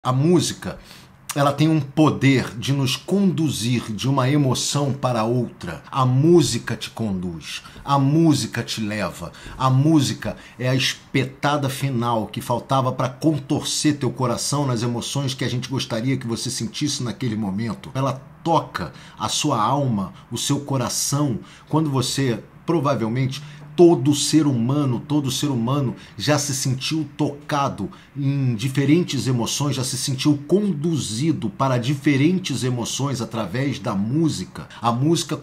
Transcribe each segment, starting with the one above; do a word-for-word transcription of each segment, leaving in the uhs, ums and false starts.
A música, ela tem um poder de nos conduzir de uma emoção para outra. A música te conduz, a música te leva. A música é a espetada final que faltava para contorcer teu coração nas emoções que a gente gostaria que você sentisse naquele momento. Ela toca a sua alma, o seu coração, quando você provavelmente... Todo ser humano, todo ser humano já se sentiu tocado em diferentes emoções, já se sentiu conduzido para diferentes emoções através da música. A música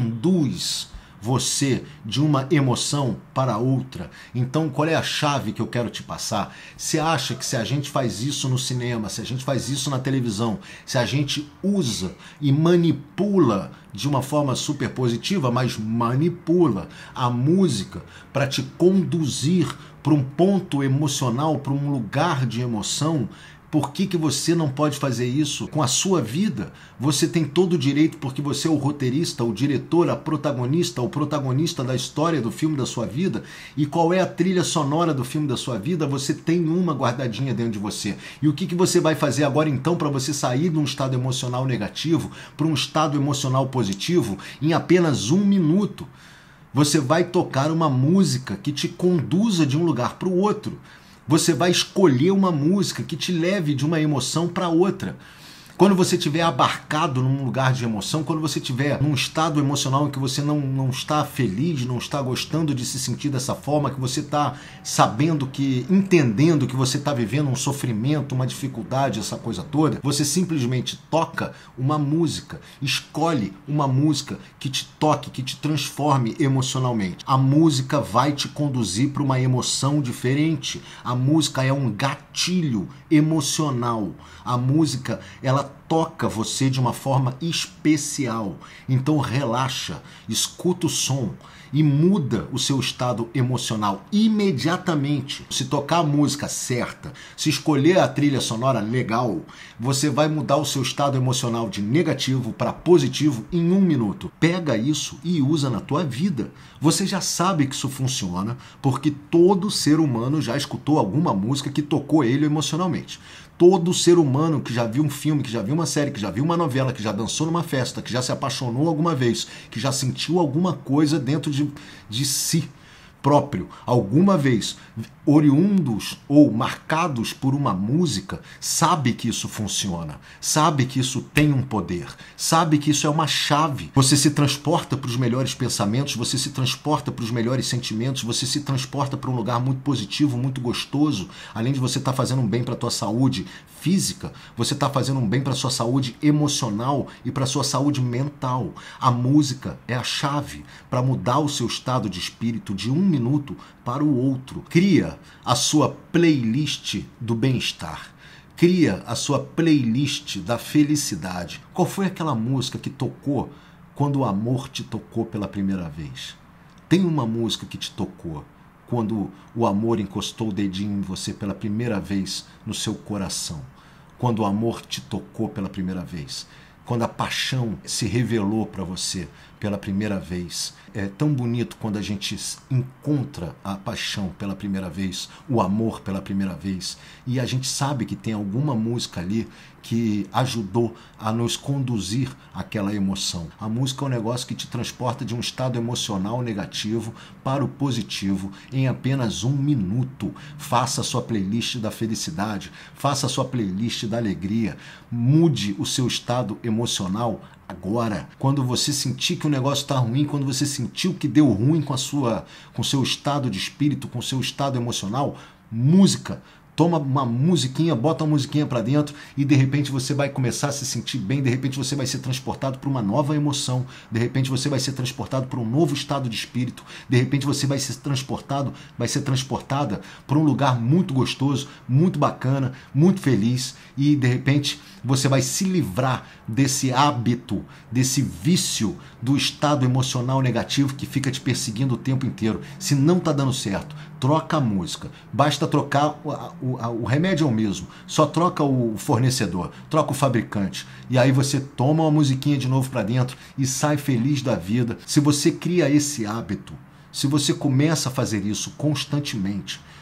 conduz você de uma emoção para outra. Então, qual é a chave que eu quero te passar? Você acha que se a gente faz isso no cinema, se a gente faz isso na televisão, se a gente usa e manipula de uma forma super positiva, mas manipula a música para te conduzir para um ponto emocional, para um lugar de emoção, por que que você não pode fazer isso com a sua vida? Você tem todo o direito, porque você é o roteirista, o diretor, a protagonista, o protagonista da história do filme da sua vida. E qual é a trilha sonora do filme da sua vida? Você tem uma guardadinha dentro de você. E o que que você vai fazer agora então para você sair de um estado emocional negativo para um estado emocional positivo em apenas um minuto? Você vai tocar uma música que te conduza de um lugar para o outro. Você vai escolher uma música que te leve de uma emoção para outra. Quando você estiver abarcado num lugar de emoção, quando você estiver num estado emocional em que você não, não está feliz, não está gostando de se sentir dessa forma, que você está sabendo que, entendendo que você está vivendo um sofrimento, uma dificuldade, essa coisa toda, você simplesmente toca uma música, escolhe uma música que te toque, que te transforme emocionalmente. A música vai te conduzir para uma emoção diferente. A música é um gatilho emocional. A música, ela toca você de uma forma especial. Então relaxa, escuta o som e muda o seu estado emocional imediatamente. Se tocar a música certa, se escolher a trilha sonora legal, você vai mudar o seu estado emocional de negativo para positivo em um minuto. Pega isso e usa na tua vida. Você já sabe que isso funciona porque todo ser humano já escutou alguma música que tocou ele emocionalmente. Todo ser humano que já viu um filme, que já viu uma série, que já viu uma novela, que já dançou numa festa, que já se apaixonou alguma vez, que já sentiu alguma coisa dentro de, de si próprio, alguma vez, oriundos ou marcados por uma música, sabe que isso funciona, sabe que isso tem um poder, sabe que isso é uma chave. Você se transporta para os melhores pensamentos, você se transporta para os melhores sentimentos, você se transporta para um lugar muito positivo, muito gostoso. Além de você estar fazendo um bem para a tua saúde física, você está fazendo um bem para a sua saúde emocional e para a sua saúde mental. A música é a chave para mudar o seu estado de espírito de um minuto para o outro. Cria a sua playlist do bem-estar. Cria a sua playlist da felicidade. Qual foi aquela música que tocou quando o amor te tocou pela primeira vez? Tem uma música que te tocou quando o amor encostou o dedinho em você pela primeira vez no seu coração. Quando o amor te tocou pela primeira vez. Quando a paixão se revelou para você pela primeira vez. É tão bonito quando a gente encontra a paixão pela primeira vez, o amor pela primeira vez, e a gente sabe que tem alguma música ali que ajudou a nos conduzir àquela emoção. A música é um negócio que te transporta de um estado emocional negativo para o positivo em apenas um minuto. Faça a sua playlist da felicidade, faça a sua playlist da alegria, mude o seu estado emocional agora. Quando você sentir que o negócio está ruim, quando você sentiu que deu ruim com a sua, com o seu estado de espírito, com o seu estado emocional, música. Toma uma musiquinha, bota uma musiquinha para dentro e de repente você vai começar a se sentir bem, de repente você vai ser transportado para uma nova emoção, de repente você vai ser transportado para um novo estado de espírito, de repente você vai ser transportado, vai ser transportada para um lugar muito gostoso, muito bacana, muito feliz e de repente você vai se livrar desse hábito, desse vício do estado emocional negativo que fica te perseguindo o tempo inteiro. Se não está dando certo, troca a música. Basta trocar, o, o, o remédio é o mesmo, só troca o fornecedor, troca o fabricante. E aí você toma uma musiquinha de novo para dentro e sai feliz da vida. Se você cria esse hábito, se você começa a fazer isso constantemente,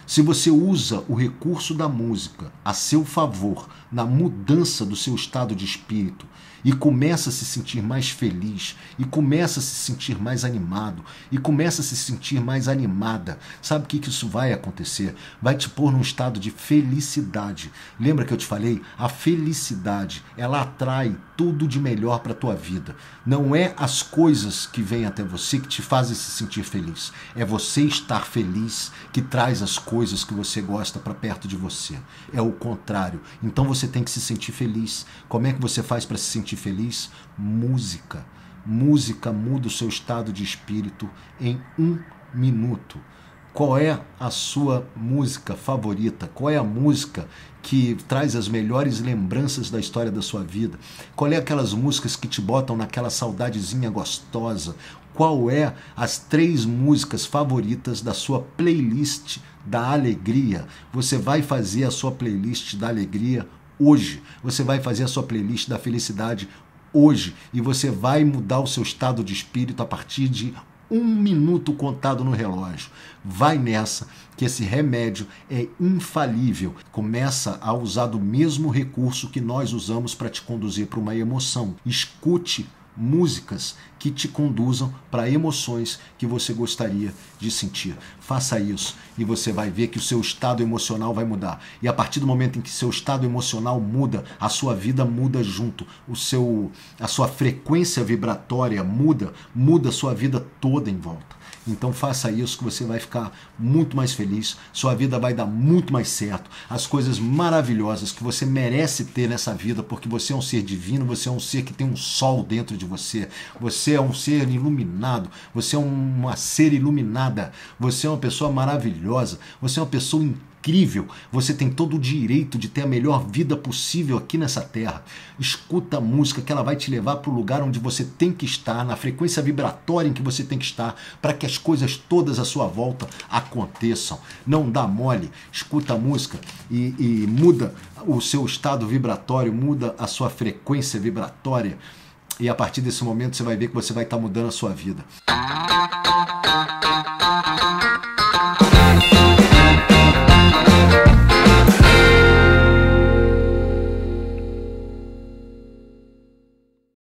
Se você usa o recurso da música a seu favor na mudança do seu estado de espírito e começa a se sentir mais feliz, e começa a se sentir mais animado, e começa a se sentir mais animada, sabe o que, que isso vai acontecer? Vai te pôr num estado de felicidade. Lembra que eu te falei? A felicidade, ela atrai tudo de melhor para a tua vida. Não é as coisas que vêm até você que te fazem se sentir feliz. É você estar feliz que traz as coisas que você gosta para perto de você. É o contrário. Então você tem que se sentir feliz. Como é que você faz para se sentir feliz? Música. Música muda o seu estado de espírito em um minuto. Qual é a sua música favorita? Qual é a música que traz as melhores lembranças da história da sua vida? Qual é aquelas músicas que te botam naquela saudadezinha gostosa? Qual é as três músicas favoritas da sua playlist da alegria? Você vai fazer a sua playlist da alegria hoje. Você vai fazer a sua playlist da felicidade hoje. E você vai mudar o seu estado de espírito a partir de um minuto contado no relógio. Vai nessa, que esse remédio é infalível. Começa a usar do mesmo recurso que nós usamos para te conduzir para uma emoção. Escute músicas que te conduzam para emoções que você gostaria de sentir. Faça isso e você vai ver que o seu estado emocional vai mudar. E a partir do momento em que seu estado emocional muda, a sua vida muda junto. O seu, a sua frequência vibratória muda, muda a sua vida toda em volta. Então faça isso que você vai ficar muito mais feliz, sua vida vai dar muito mais certo, as coisas maravilhosas que você merece ter nessa vida, porque você é um ser divino, você é um ser que tem um sol dentro de você, você é um ser iluminado, você é uma ser iluminada, você é uma pessoa maravilhosa, você é uma pessoa incrível. Incrível, você tem todo o direito de ter a melhor vida possível aqui nessa terra. Escuta a música que ela vai te levar para o lugar onde você tem que estar, na frequência vibratória em que você tem que estar, para que as coisas todas à sua volta aconteçam. Não dá mole, escuta a música e, e muda o seu estado vibratório, muda a sua frequência vibratória. E a partir desse momento você vai ver que você vai estar mudando a sua vida.